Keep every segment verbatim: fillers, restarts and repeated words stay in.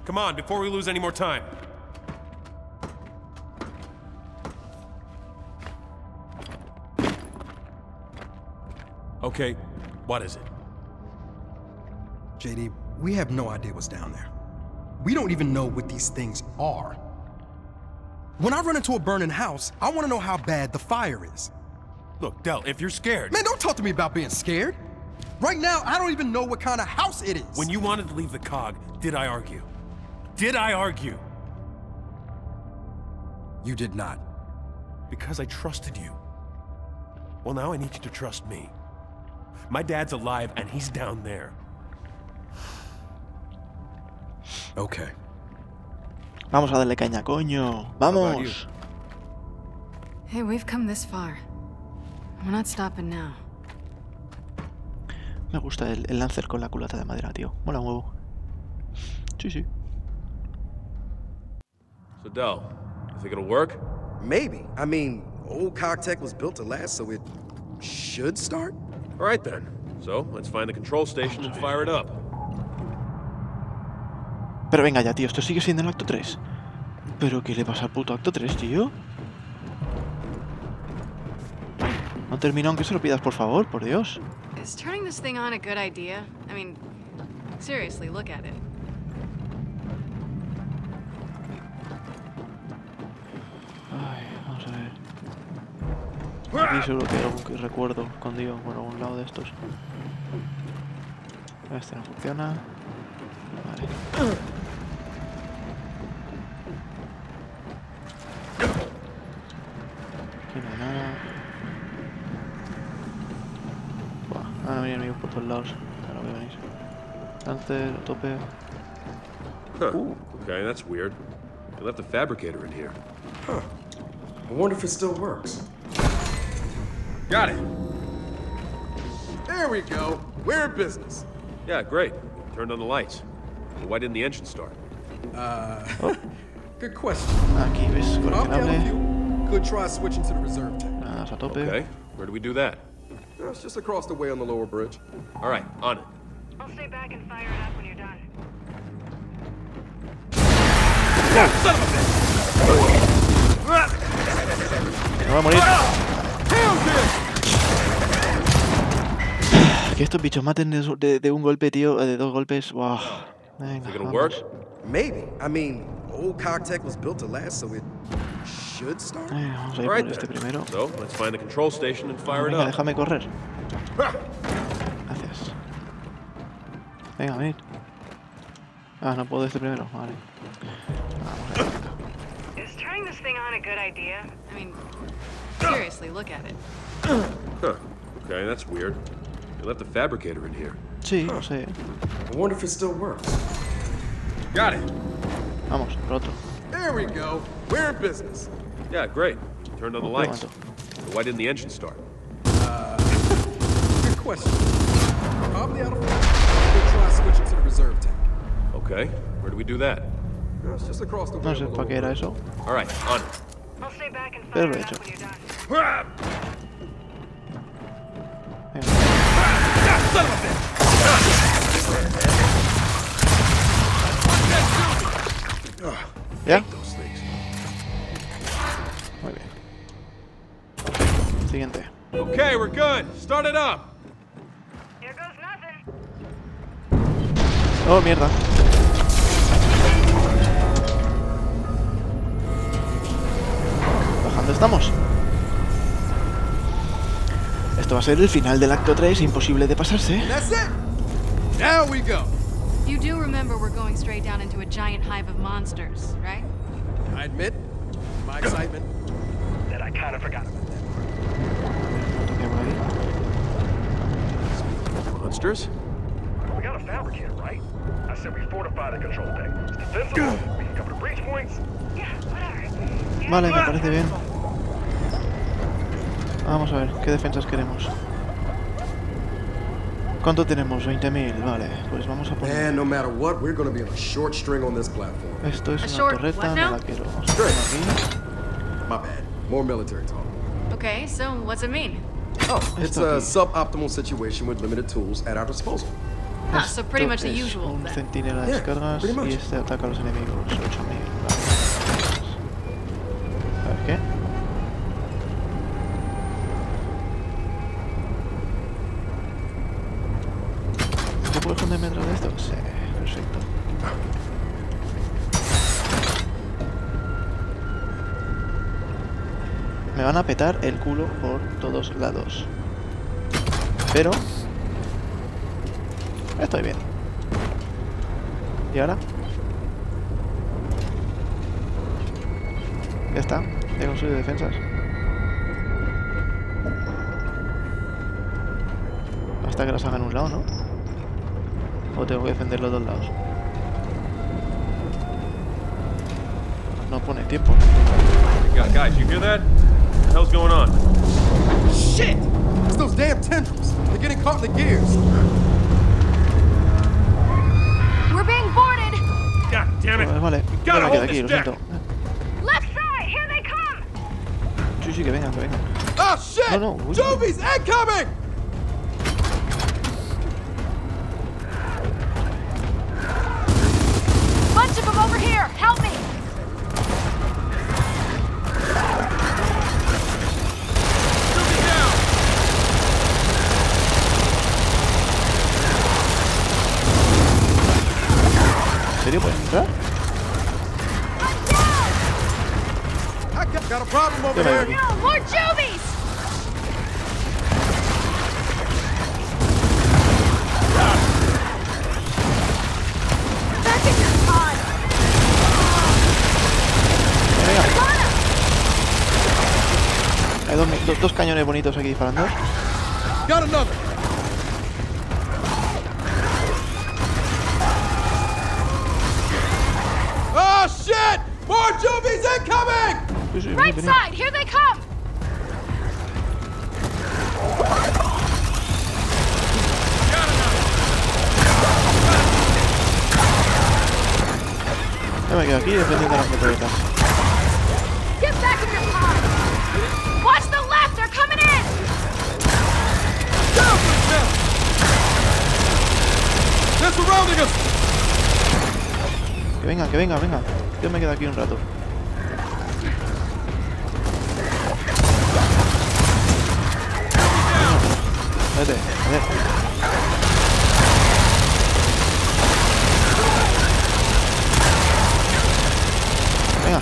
Come on, before we lose any more time. Okay, what is it? J D, we have no idea what's down there. We don't even know what these things are. When I run into a burning house, I want to know how bad the fire is. Look, Del, if you're scared... Man, don't talk to me about being scared. Right now, I don't even know what kind of house it is. When you wanted to leave the cog, did I argue? Did I argue? You did not. Because I trusted you. Well, now I need you to trust me. My dad's alive, and he's down there. Okay. Vamos a darle caña, coño. Vamos. Hey, we've come this far. We're not stopping now. Me gusta el, el Lancer con la culata de madera, tío. Mola un huevo. Sí, sí. So, Del, you think it'll work? Maybe. I mean, old Cogtech was built to last, so it should start. All right, then. So, let's find the control station and fire it up. Pero venga ya, tío. Esto sigue siendo el acto tres. ¿Pero qué le pasa al puto acto tres, tío? No termino aunque se lo pidas, por favor, por Dios. Is turning this thing on a good idea? I mean, seriously, look at it. Ay, vamos a ver. Aquí seguro que hay algún recuerdo escondido por algún lado de estos. Este no funciona. Vale. Aquí no hay nada. Buah, van a venir enemigos por todos lados. Ahora voy a venir. Lancer, a tope. Huh. Uh. Okay, that's weird. They left the fabricator in here. Huh. I wonder if it still works. Got it. There we go. We're in business. Yeah, great. Turned on the lights. But why didn't the engine start? Uh, oh. Good question. Aquí ves, con el cable. Could try switching to the reserve tank. Nada, a tope. Okay, where do we do that? It's just across the way on the lower bridge. All right, on it. I'll stay back and fire it up when you're done. Yeah, son of a bitch! Me voy a morir. Que estos bichos maten de, de, de un golpe, tío, de dos golpes. Wow. Venga, Think it'll work? Maybe. I mean, old Cogtech was built to last, so it should start. Eh, vamos a ir right, por este primero. So, let's find the control station and fire Venga, it up. déjame correr. Gracias. Venga, venid. Ah, no puedo este primero. Vale. Vamos a ver. Is turning this thing on a good idea? I mean, seriously, look at it. Huh. Okay, that's weird. They left the fabricator in here. Sí, no sé. I wonder if it still works. Got it. Vamos, por otro. There we go. We're in business. Yeah, great. Turned on the Oh, lights. qué But why didn't the engine start? Uh, good question. Probably out of order. We'll try switching to the reserve tank. Okay, where do we do that? It's just across the way. No sé para qué era eso. All right, on it. I'll stay back and Pero fire lo he it hecho. up when you're done. Venga. Son of a bitch! ¿Ya? Those things. Muy bien. Siguiente. Okay, we're good. Start it up. Here goes nothing. Oh, mierda. Bajando estamos. Esto va a ser el final del acto tres, imposible de pasarse. That's it. Now we go. You do remember we're going straight down into a giant hive of monsters, right? I admit, my excitement, that I kind of forgot about that. Toque por ahí. Monsters? We got a fabricator, right? I said we fortify the control deck. It's defensible. We can cover the breach points. Yeah, whatever. Vale, me parece bien. Vamos a ver, ¿qué defensas queremos? ¿Cuánto tenemos? veinte mil, vale. Pues vamos a poner... And no matter what, we're going to be on a short string on this platform. Esto es A una short torreta, what no now? la quiero. Vamos a poner aquí. My bad. More military talk. Okay, so what's it mean? Oh, it's Esto a aquí. suboptimal situation with limited tools at our disposal. Ah, so pretty much the Esto es usual un then. centinela de Yeah, descargas pretty much. y este ataca a los enemigos. ocho mil. Vale. A ver qué. ¿No puedo esconderme detrás de esto? Sí, perfecto. Me van a petar el culo por todos lados. Pero estoy bien. ¿Y ahora? Ya está. He construido defensas. Hasta que las hagan un lado, ¿no? O tengo que defender los dos lados. No pone tiempo. Guys, guys, you hear that? What the hell's going on? Shit! It's those damn tendrils. They're getting caught in the gears. We're being boarded! God damn it! Vale, vale. We Yo gotta me quedo hold aquí, this lo deck! siento. Left side! Here they come! Sí, sí, que vengan, que vengan. Oh shit! No, no, we- Juvies incoming! Bunch of them over here! Help me! ¿En serio pueden entrar? I got, got a problem over Yo me here. voy. No, more Juvies! Back in your pod! Venga, Got 'em! hay dos, dos, dos cañones bonitos aquí disparando. Got another. Oh shit! More Juvies incoming! Sí, sí, Right venid, venid. side! Here they come! Yo me quedo aquí defendiendo las metralletas. Get back in your pod! Watch the left! They're coming in! Down for them! They're surrounding us! Que venga, que venga, venga. Yo me quedo aquí un rato. Vete, vete. Venga,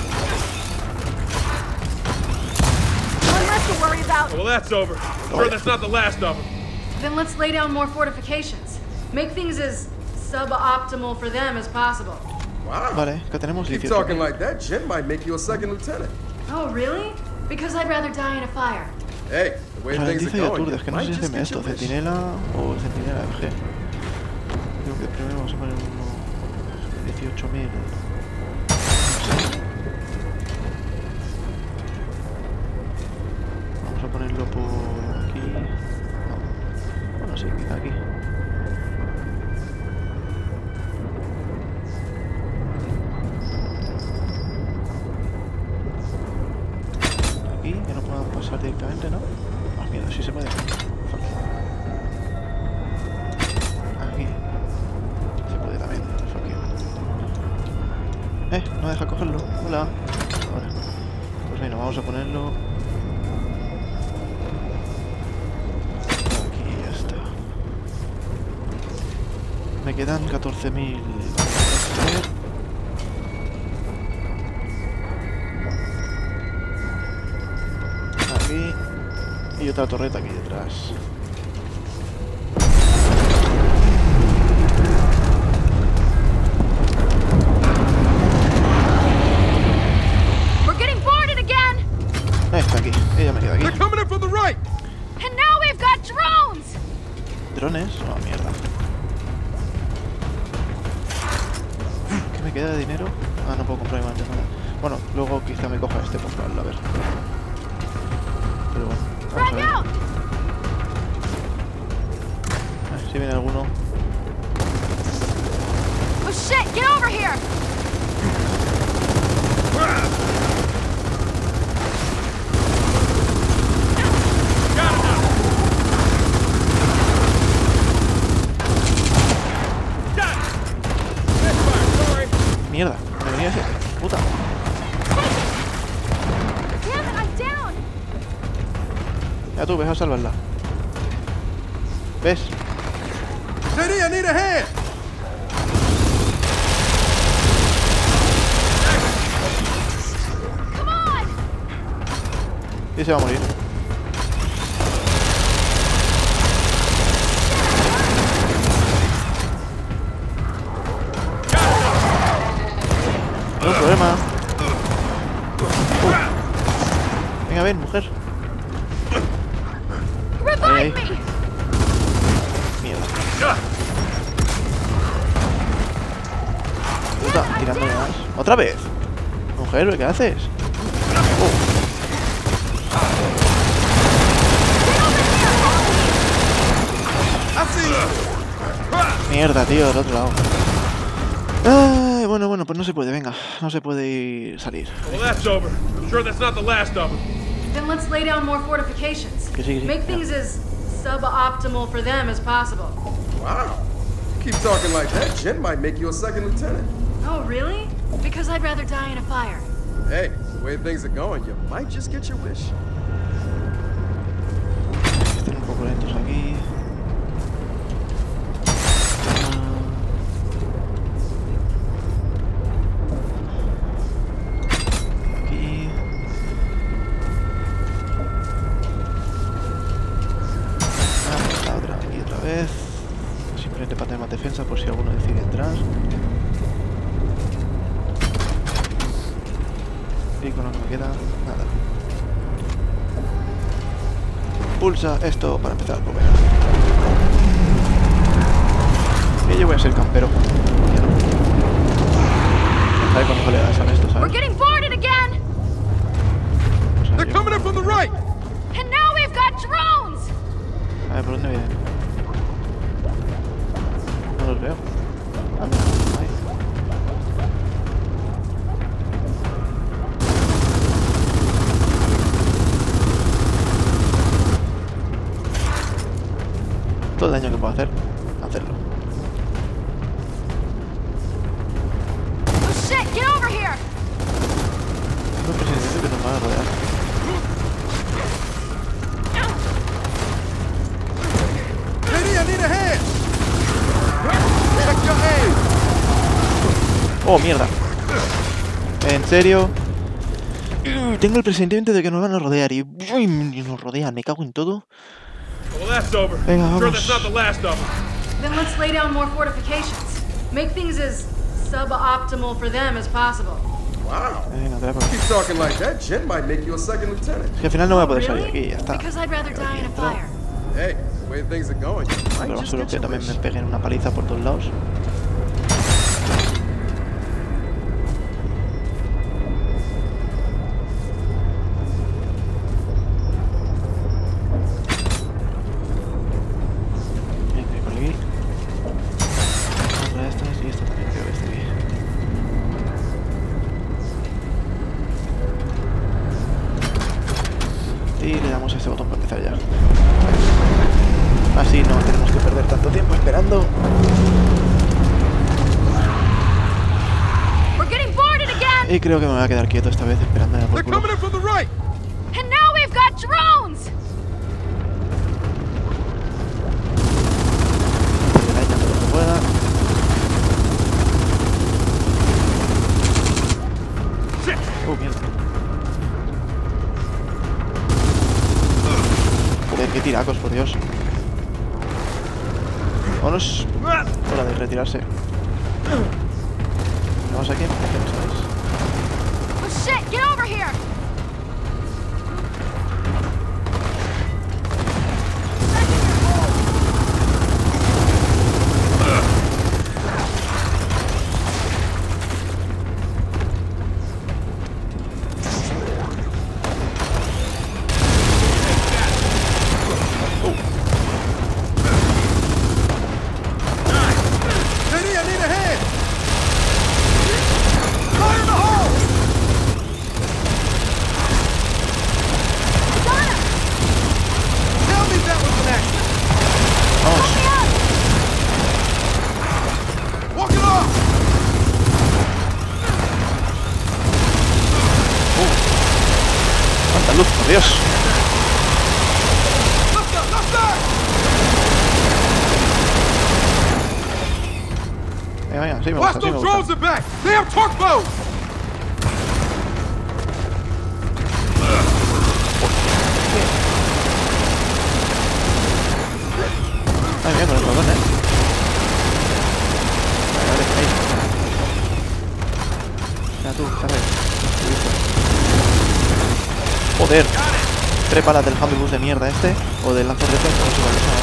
One less to worry about. Well, that's over. I'm sure that's not the last of them. Then let's lay down more fortifications. Make things as suboptimal for them as possible. Wow. vale, que tenemos Keep dieciocho. talking like that, Jim might make you a second lieutenant. Oh, really? Because I'd rather die in a fire. Hey, the way things Ralentiza are y going, aturde, es que no might sé si just hacerme get esto, your wish. centinela o centinela F G. Creo que primero vamos a poner uno dieciocho mil. Vamos a ponerlo por aquí. No. Bueno, sí, quizá aquí. Aquí, que no puedan pasar directamente, ¿no? Ah, mierda, sí se puede. Fuck. Aquí. Se puede también. Fuck you. Eh, no deja cogerlo. Hola. Ahora. Pues mira, vamos a ponerlo. Aquí ya está. Me quedan catorce mil. Aquí. Y otra torreta aquí detrás. We're getting boarded again! Ahí está aquí. Ella me queda aquí. They're coming in from the right! And now we've got drones! ¿Drones? Oh, mierda. ¿Qué me queda de dinero? Ah, no puedo comprar más nada. Bueno, luego quizá me coja este por comprarlo, a ver. Pero bueno, vamos a Frag ver. out! A ver si viene alguno. Oh shit, get over here! tú, ves a salvarla. ¿Ves? J D, I need a hand! Y se va a morir. No hay problema. Uh. Venga, ven, mujer. Ahí, ahí. Mierda. Puta, tirándome más. ¿Otra vez? Mujer, ¿qué haces? Uh. Mierda, tío, del otro lado. Ay, bueno, bueno, pues no se puede, venga. No se puede ir salir. Well, that's over. I'm sure that's not the last of them. Then let's lay down more fortifications. Que sí, que sí. Make things as suboptimal for them as possible. Wow. Keep talking like that, Jen might make you a second lieutenant. Oh, really? Because I'd rather die in a fire. Hey, the way things are going, you might just get your wish. Están un poco lentos aquí. Aquí. Ah, la otra, aquí otra vez. Simplemente para tener más defensa por si alguno decide entrar. Y con lo que me queda, nada. Pulsa esto para empezar a comer. Y yo voy a ser campero. Ya no. A ver cuándo colegas son estos, ¿sabes? We're getting boarded again! O sea, They're yo- coming in from the right! And now we've got drones! A ver, ¿por dónde vienen? No los veo. Ah, mira, ahí. Todo el daño que puedo hacer, hacerlo. Oh shit, get over here! No presidente que nos van a rodear. J D, I need a hand! Check your aim! ¡Oh, mierda! ¿En serio? Uh, Tengo el presentimiento de que nos van a rodear y, uy, y nos rodean, me cago en todo. Well, that's over. Venga, I'm sure vamos. that's not the last of them. Then let's lay down more fortifications. Make things as suboptimal for them as possible. Wow. Venga, te voy a poner. Keep talking like that, Jen might make you a second lieutenant. Es que al final no voy a poder salir Really? aquí, ya está. Because I'd rather die in a fire. Hey, the way things are going, you might Pero just solo get que your también me wish. peguen una paliza por todos lados. Venga, por aquí. Otra de estas y esta también creo que está aquí. Y le damos a este botón para empezar ya. Así no tenemos que perder tanto tiempo esperando. We're getting boarded again! Y creo que me voy a quedar quieto esta vez esperando a They're por culo. coming in from the right! And now we've got drones! Que daña todo lo que pueda. Oh, mierda. Joder, qué tiracos, por Dios. Vámonos. Hora de retirarse. Vamos aquí. ¿Sabes? Oh shit, get over here! J D, I need a hand! Fire in the hole! Tell me that was an accident! Vamos. Walk it off! ¡Cuánta luz, por Dios! así me gusta, así me gusta. drones are back! They have torpedoes! Ay, mira, con el botón, eh. Vale, vale, ahí. Mira tú, ¿sabes? Joder. Tres balas del Humble de mierda este. O del lanzador de flechas, no sé cuál es.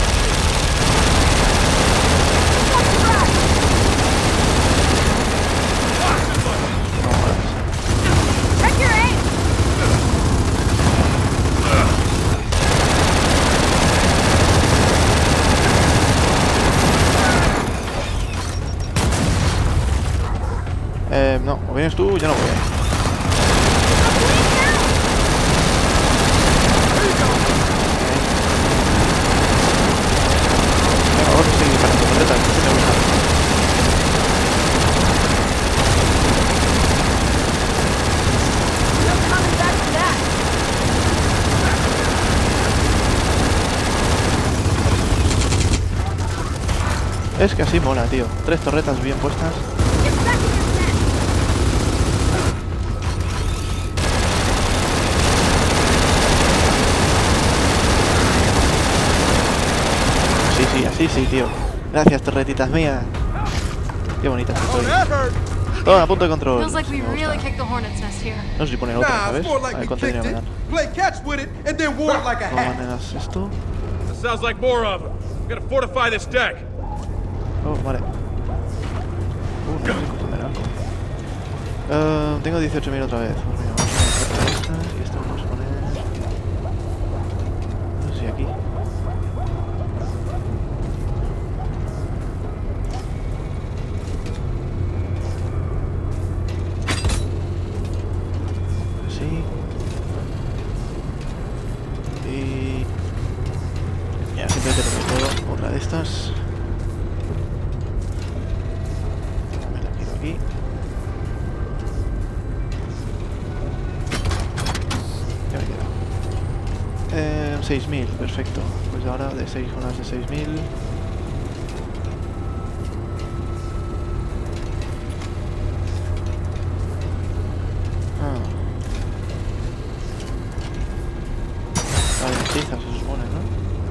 Eh, no, o vienes tú, yo no voy. Venga, vamos a seguir disparando con letras, que me gusta. Es que así mola, tío. Tres torretas bien puestas. Sí, sí, así sí, tío. Gracias, torretitas mías. Qué bonitas estoy. Todo a punto de control. Feels like we Me really gusta. kicked the hornet's nest here. No sé si poner otra, Nah, ¿sabes? it's more A like ver we cuánto dinero kicked me it, dan. play catch with it, and then wore it like a ¿Cómo hat. maneras esto? That sounds like more of them. We're gonna fortify this deck. Oh, vale. Uh, no sé cómo me arranco. Uh, tengo dieciocho mil otra vez. Pues mira, vamos a poner estas y esto vamos a poner... No sé si aquí. Así. Y... Ya, simplemente pongo todo. Otra de estas. Me la quedo aquí. Ya me queda. Eh, seis mil, perfecto. Pues ahora de seis unas de seis mil. Ah. Ralentizas, se supone, ¿no?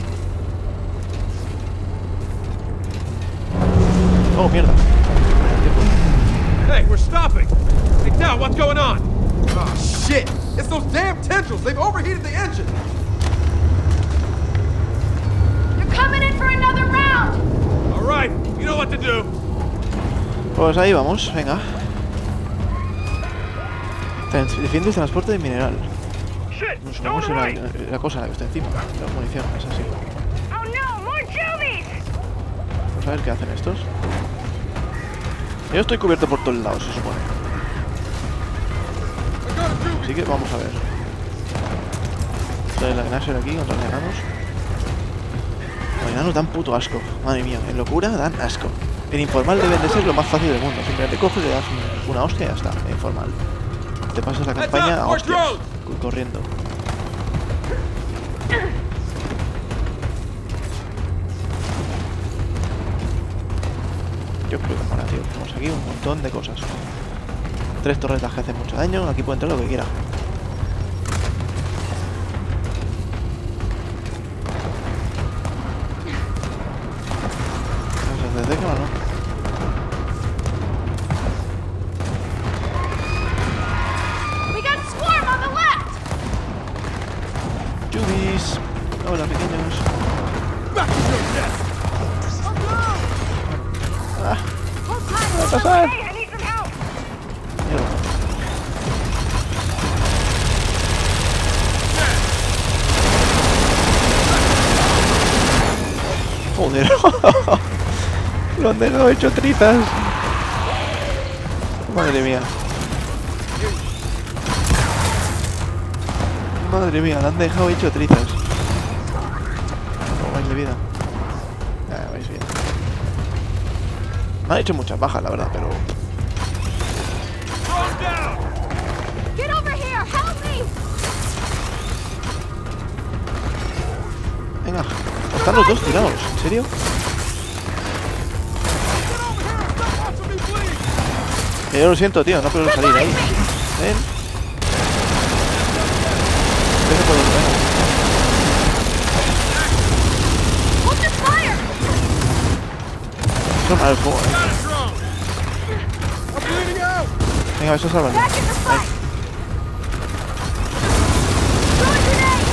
Oh, mierda. Hey, we're stopping. Hey, now what's going on? Oh, shit! It's those damn tendrils! They've overheated the engine! You're coming in for another round! All right, you know what to do. Pues ahí vamos, venga. Trans- Defiende el transporte de mineral. Shit, No stowing supongamos la, right. la cosa la que está encima. La munición, es así. Oh no, more Juvies! Vamos a ver qué hacen estos. Yo estoy cubierto por todos lados, se supone. Así que vamos a ver. Esto es la Gnasher aquí contra los enanos. Los enanos dan puto asco. Madre mía, en locura dan asco. En informal deben de ser lo más fácil del mundo. Simplemente coges, le das un- una hostia y ya está. En informal. Te pasas la campaña a hostias. cu- Corriendo. Yo creo que mola, tío. Tenemos aquí un montón de cosas. Tres torretas que hacen mucho daño. Aquí puede entrar lo que quiera. ¿Se detecta o no? We got swarm on the left! Chubis. Hola, pequeños. Ah, Hold ¿qué va a tight! pasar? Hey, I need some help! Mierda. Joder. Lo han dejado hecho trizas. Madre mía. Madre mía, lo han dejado hecho trizas. ¿Cómo vais de vida? Ah, vais bien. Me han hecho muchas bajas, la verdad, pero... Thrown down. Get over here! Help me! Venga, están los dos tirados, ¿en serio? Que yo lo siento, tío, no puedo salir ahí. Ven. Vete por donde venga. Hold your fire! Eso mal el fuego, eh. I'm bleeding out! Venga, eso sálvalo. Back in the fight! Throw a grenade!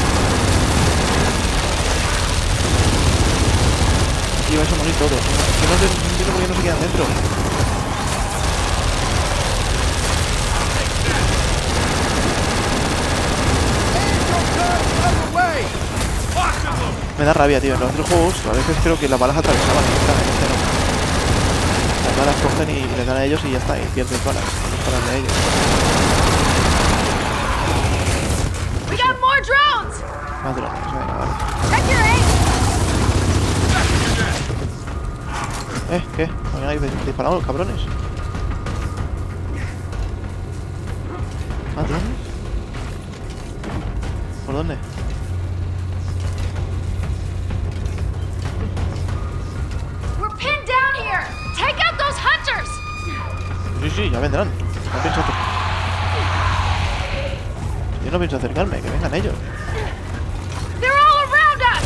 Aquí vais a morir todos. Que no sé, no entiendo por qué no se quedan dentro. Me da rabia, tío. En los otros juegos a veces creo que las balas atravesaban y esta, este no. Las balas cogen y les dan a ellos y ya está, y pierdes balas. Disparan de ellos. We got more drones! Más drones, venga, vale. Check your aim! Eh, ¿qué? ¿Por qué no habéis disparado los cabrones? ¿Más drones? ¿Por dónde? We're pinned down here! Take out those hunters! Sí, sí, ya vendrán. No pienso acer- Yo no pienso acercarme, que vengan ellos. They're all around us!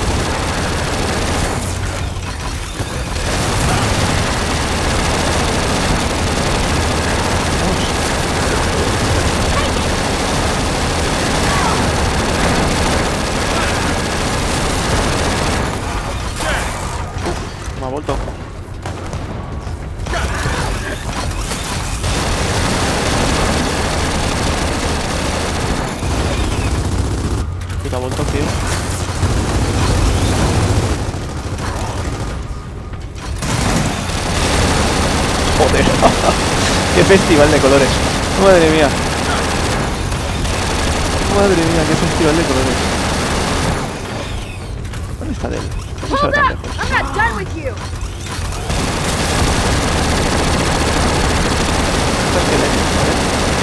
Me ha vuelto. ¿Qué te ha vuelto, tío? Joder. Qué festival de colores. Madre mía. Madre mía, qué festival de colores. ¿Dónde está Del? ¿Por qué se va Hold tan up! lejos? I'm not done with you! Estas que ven, ¿vale?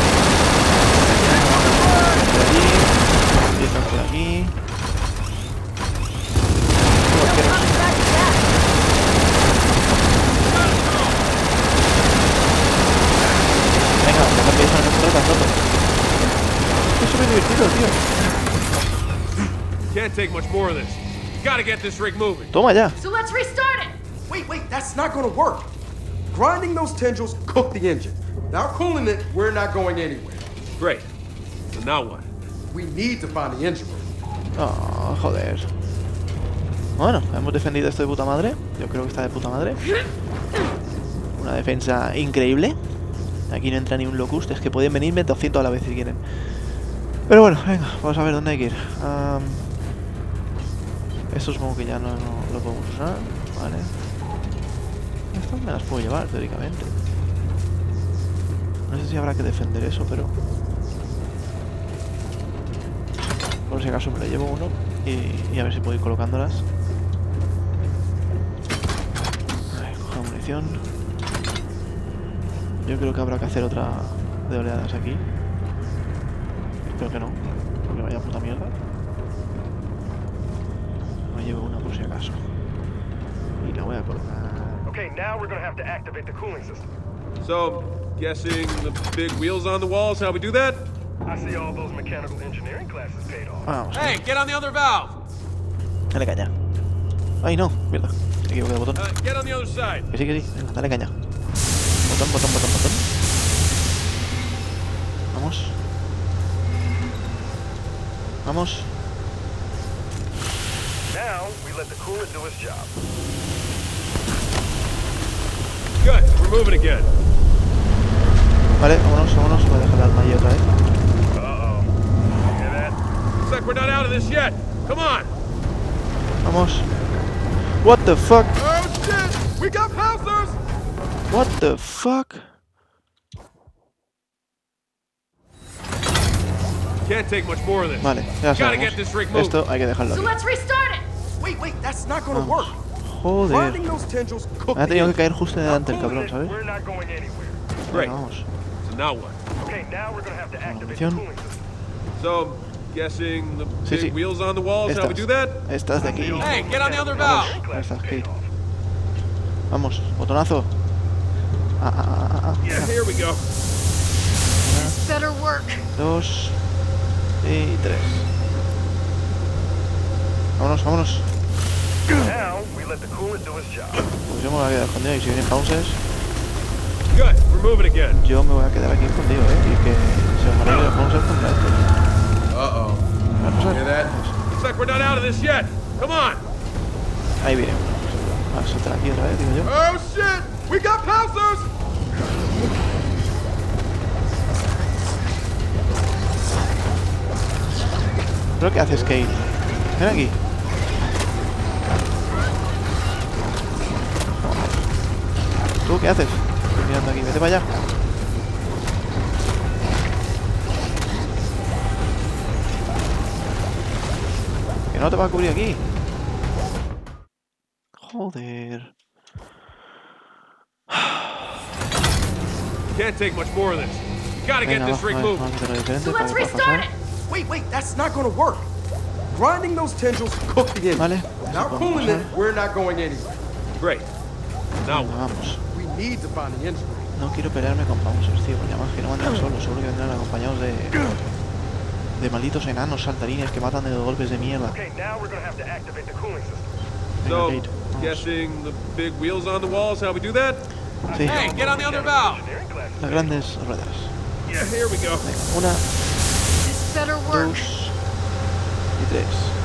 Por allí. Y están por aquí. Como arqueros. Venga, deja que son las pelotas, loco. Es súper divertido, tío. Can't take much more of this. Gotta get this rig moving. Toma ya. So let's restart it! Wait, wait, that's not gonna work. Grinding those tendrils cooked the engine. Without cooling it, we're not going anywhere. Great. So now what? We need to find the engine room. Oh, joder. Bueno, hemos defendido esto de puta madre. Yo creo que está de puta madre. Una defensa increíble. Aquí no entra ni un locust. Es que pueden venirme doscientos a la vez si quieren. Pero bueno, venga, vamos a ver dónde hay que ir. Um, esto supongo que ya no, no lo podemos usar. Vale. Estas me las puedo llevar, teóricamente. No sé si habrá que defender eso, pero... Por si acaso me lo llevo uno y, y a ver si puedo ir colocándolas. Vale, coger munición. Yo creo que habrá que hacer otra de oleadas aquí. Espero que no, porque vaya puta mierda. Me llevo una por si acaso. Y la voy a colocar. Okay, now we're gonna have to activate the cooling system. So, guessing the big wheels on the walls, how we do that? I see all those mechanical engineering classes paid off. Vamos. Hey, get on the other valve! Dale caña. Ay, no, mierda. Me equivoqué de botón. Uh, get on the other side. Que sí, que sí. Venga, dale caña. Botón, botón, botón, botón. Vamos. Vamos. Now, we let the coolant do its job. Good, we're moving again. Vale, vámonos, vámonos. Voy a dejar el alma ahí otra vez. Uh-oh. Hear that? Looks like we're not out of this yet. Come on! Vamos. What the fuck? Oh shit! We got Panthers! What the fuck? Can't take much more of this. Vale, ya Gotta sabemos. get this rig moving. Esto hay que dejarlo So aquí. let's restart it! Wait, wait, that's not gonna Vamos. work. Joder. Grinding those tendrils cooked Me ha the tenido que engine. caer justo delante el cabrón, ¿sabes? We're not going anywhere. Great. Venga, vamos. So now what? Okay, now we're gonna have to activate the Munición. cooling system. So, guessing the Sí, big sí. wheels on the walls, how we do that? Estas de aquí. Hey, get on the other Vamos. valve! Estas aquí. Vamos, botonazo. Ah, ah, ah, ah. Yeah, here we go. This better work. Dos y tres. Vámonos, vámonos. Now, we let the coolant do its job. Pues yo me voy a quedar escondido y si vienen pausas, Good, we're moving again. yo me voy a quedar aquí escondido, eh. Y que se os arregle los pausas contra esto. Uh-oh. Vamos a Hear that? Looks like we're not out of this yet. Come on. Ahí viene uno. Vamos a saltar aquí otra vez, digo yo. Oh, shit! We got pouncers! ¿Pero qué haces, Kate? Ven aquí. ¿Tú qué haces? Estoy mirando aquí, vete para allá. Que no te va a cubrir aquí. Joder. Can't take much more of this. You gotta get Venga, this va, rig vale, moving. vamos a hacerlo diferente So para let's que pueda restart pasar. it. Wait, wait, that's not gonna work. Grinding those tendrils cook the engine. Vale. Without Vamos cooling a it, we're not going anywhere. Great. Now Venga, what? vamos. We need to find the engine. No quiero pelearme con bouncers, tío, porque además que no vendrán solos, seguro que vendrán acompañados de... de malditos enanos saltarines que matan de dos golpes de mierda. Okay, now we're gonna have to activate the cooling system. Venga, So, Kate, vamos. guessing the big wheels on the walls, how we do that? Sí, Hey, get on the other valve. Engineering classes. las grandes ruedas. Yeah, here we go. Venga, una, This better work. dos y tres.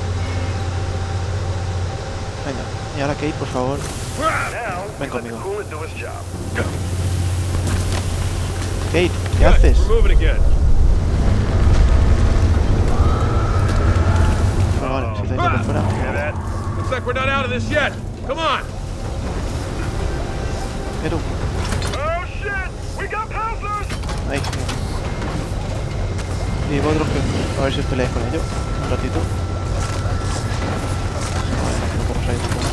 Venga, y ahora Kate, por favor. Now, Ven we let the conmigo. coolant do its job. Kate, ¿qué Good, haces? we're moving again. Vale, vale, si estáis por fuera. Hear that? Looks like we're not out of this yet. Come on. Pero, Oh, shit! We got pouncers! ahí. Y vosotros que a ver si os peleáis con ello. Un ratito. Vale, no podemos salir tampoco.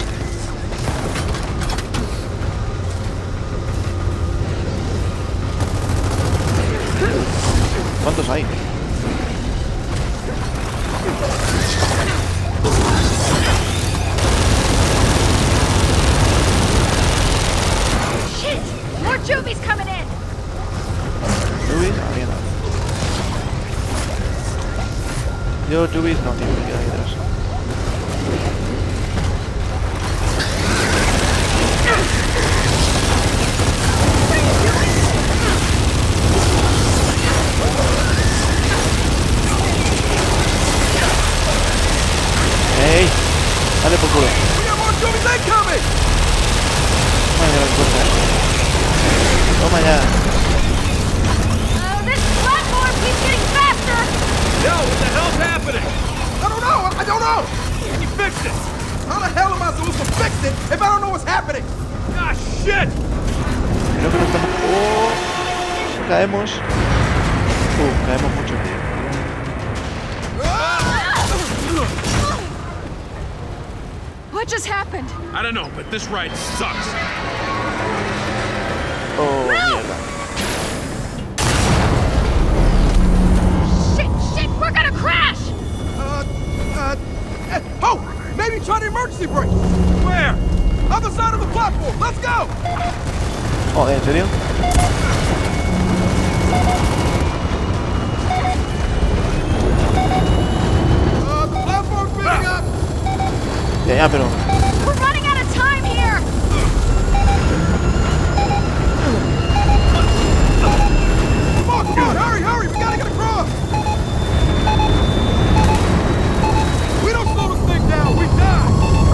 ¿Cuántos hay? Shit! More juvies coming in! ¿Jubis? Ah, bien. Yo, Jubis, no, tío, me quedo ahí atrás. ¡Ey! Dale por culo. We got more juvies incoming! Toma ya las cosas. Toma ya. Oh, this platform keeps getting faster! Yo, what the hell's happening? I don't know! I don't know! Can you fix it? How the hell am I supposed to fix it if I don't know what's happening? Ah, shit! Creo que no estamos... ¡Oh! Caemos. Uh, caemos mucho. What just happened? I don't know, but this ride sucks. Oh, mierda. Shit, shit, we're gonna crash! Uh, uh, eh, oh! Maybe try the emergency brake! Where? Other side of the platform! Let's go! Oh, ¿en serio? Uh, the platform's filling up! Ya, ya, pero... We're running out of time here! Come on, come on, hurry, hurry! We gotta get across! We don't slow this thing down, we die!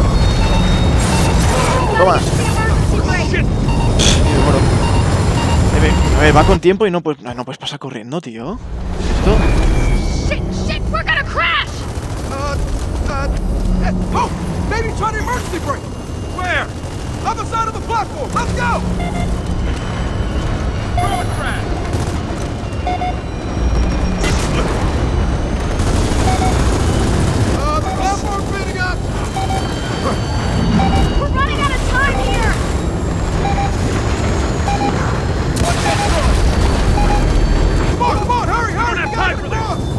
Toma. The emergency brake! Shit! Sí, bueno. A ver, a ver, va con tiempo y no puedes, no, no puedes pasar corriendo, tío. ¿Esto? Shit, shit, we're gonna crash! Uh, uh, eh, oh! Maybe try the emergency brake! Where? Other side of the platform! Let's go! Throw it, crash! Uh, the platform's filling up! We're running out of time here! Come on, come on, hurry, hurry! don't We have gotta time get for this. across!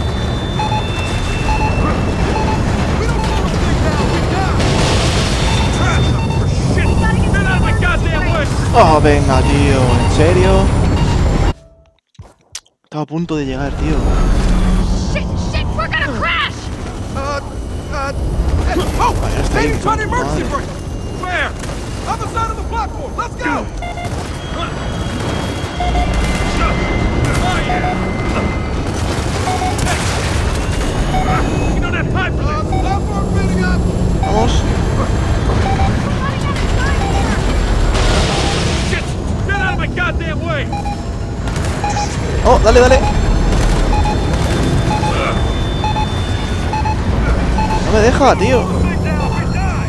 We don't slow this thing down, we die! Crash! For shit! Gotta get Get to out of my the goddamn emergency way! Oh, venga, tío. ¿En serio? Estaba a punto de llegar, tío. Shit, shit, we're gonna crash! Uh, uh, oh! Vaya, está Hey, ahí. it's on emergency Madre. brake! Where? Other side of the platform! Let's go! We don't have time for Uh, this! platform fitting up! Vamos. Shit! Get out of my goddamn way! Oh, dale, dale. No me deja, tío. Sit down, we die!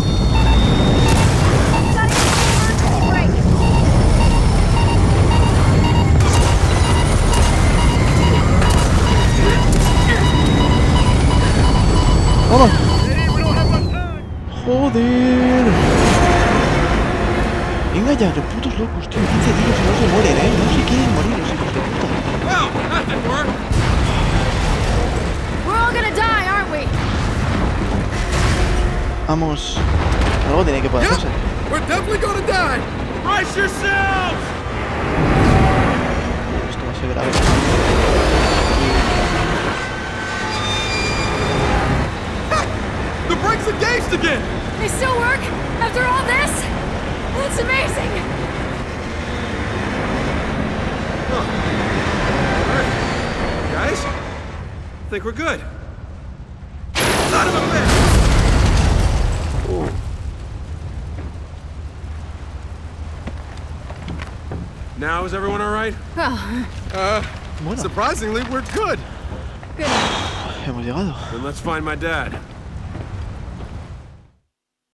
Vamos. Hey, we don't have much time! Joder. Venga ya, los putos locos, tío. quince tiros y no se mueren, eh. No se quieren morir los hijos de puta. Well, that didn't work. We're all gonna die, aren't we? Vamos. Algo tiene que poder Yep, hacerse. we're definitely gonna die! Brace yourselves! Esto va a ser grave. The brake's engaged again! They still work? After all this? That's amazing! Guys? I think we're good. Son of a bitch! Now, is everyone alright? Oh, Uh, Bueno, surprisingly, we're good. good. hemos llegado. Then let's find my dad.